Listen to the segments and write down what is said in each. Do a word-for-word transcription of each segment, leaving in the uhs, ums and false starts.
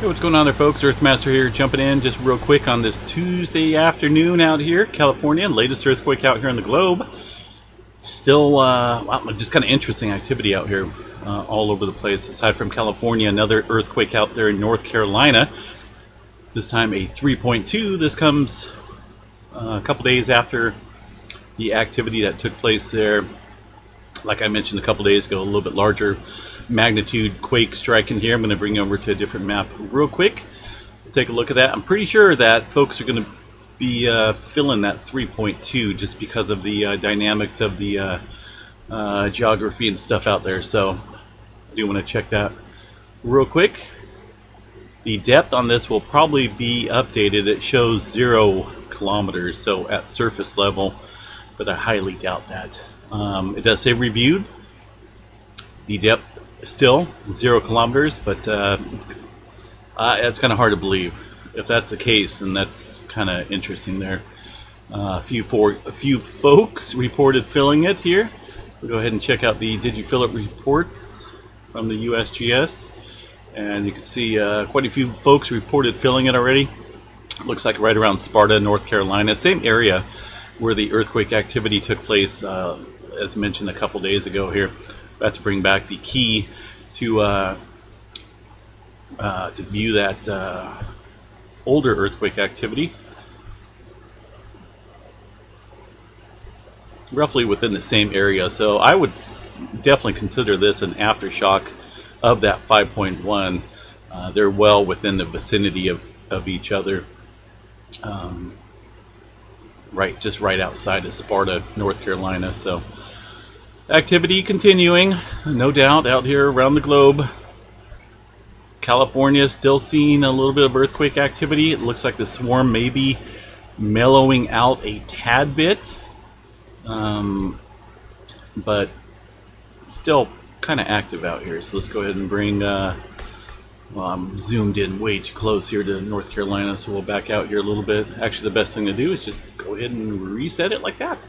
Hey, what's going on there, folks? Earthmaster here, jumping in just real quick on this Tuesday afternoon out here, California. Latest earthquake out here on the globe. Still, uh, wow, just kind of interesting activity out here uh, all over the place. Aside from California, another earthquake out there in North Carolina. This time a three point two. This comes uh, a couple days after the activity that took place there. Like I mentioned a couple days ago, a little bit larger magnitude quake striking here. I'm going to bring you over to a different map real quick. Take a look at that. I'm pretty sure that folks are going to be uh, filling that three point two just because of the uh, dynamics of the uh, uh, geography and stuff out there. So I do want to check that real quick. The depth on this will probably be updated. It shows zero kilometers, so at surface level, but I highly doubt that. Um, it does say reviewed. The depth still zero kilometers, but uh, uh, it's kind of hard to believe. If that's the case, then that's kind of interesting there. Uh, a few for a few folks reported filling it here. We'll go ahead and check out the Did You Fill It reports from the U S G S, and you can see uh, quite a few folks reported filling it already. Looks like right around Sparta, North Carolina, same area where the earthquake activity took place, uh, as mentioned a couple days ago here. About to bring back the key to uh, uh, to view that uh, older earthquake activity. Roughly within the same area, so I would definitely consider this an aftershock of that five point one. Uh, they're well within the vicinity of, of each other. Um, right, just right outside of Sparta, North Carolina. So activity continuing, no doubt, out here around the globe. California still seeing a little bit of earthquake activity. It looks like the swarm may be mellowing out a tad bit, um, but still kind of active out here. So let's go ahead and bring, uh, well, I'm zoomed in way too close here to North Carolina, so we'll back out here a little bit. Actually, the best thing to do is just go ahead and reset it like that.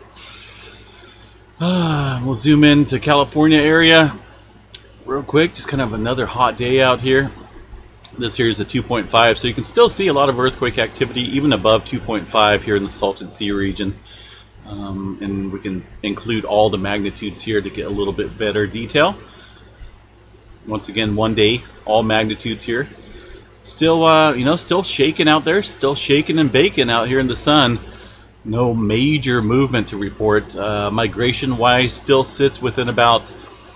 Uh, we'll zoom in to California area real quick. Just kind of another hot day out here. This here is a two point five, so you can still see a lot of earthquake activity even above two point five here in the Salton Sea region. Um, and we can include all the magnitudes here to get a little bit better detail. Once again, one day, all magnitudes here. Still, uh, you know, still shaking out there, still shaking and baking out here in the sun. No major movement to report. Uh, migration-wise, still sits within about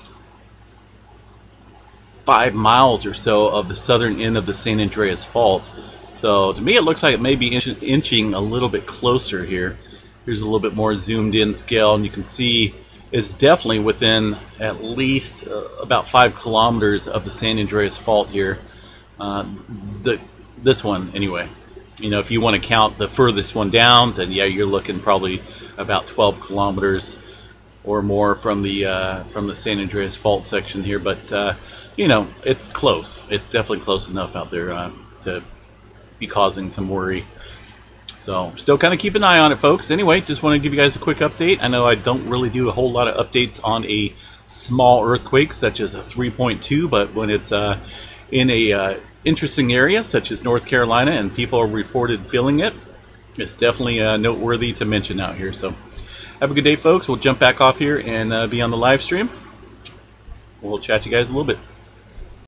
five miles or so of the southern end of the San Andreas Fault. So to me, it looks like it may be inch inching a little bit closer here. Here's a little bit more zoomed-in scale, and you can see it's definitely within at least uh, about five kilometers of the San Andreas Fault here. Uh, the this one, anyway. You know, if you want to count the furthest one down, then yeah, you're looking probably about twelve kilometers or more from the uh, from the San Andreas Fault section here. But uh, you know, it's close. It's definitely close enough out there uh, to be causing some worry. So, still kind of keep an eye on it, folks. Anyway, just want to give you guys a quick update. I know I don't really do a whole lot of updates on a small earthquake such as a three point two, but when it's uh, in a uh, interesting area such as North Carolina and people are reported feeling it, it's definitely uh, noteworthy to mention out here. So have a good day, folks. We'll jump back off here and uh, be on the live stream. We'll chat to you guys a little bit.